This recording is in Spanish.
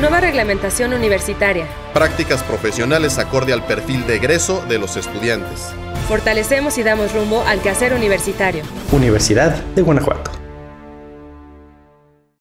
Nueva reglamentación universitaria. Prácticas profesionales acorde al perfil de egreso de los estudiantes. Fortalecemos y damos rumbo al quehacer universitario. Universidad de Guanajuato.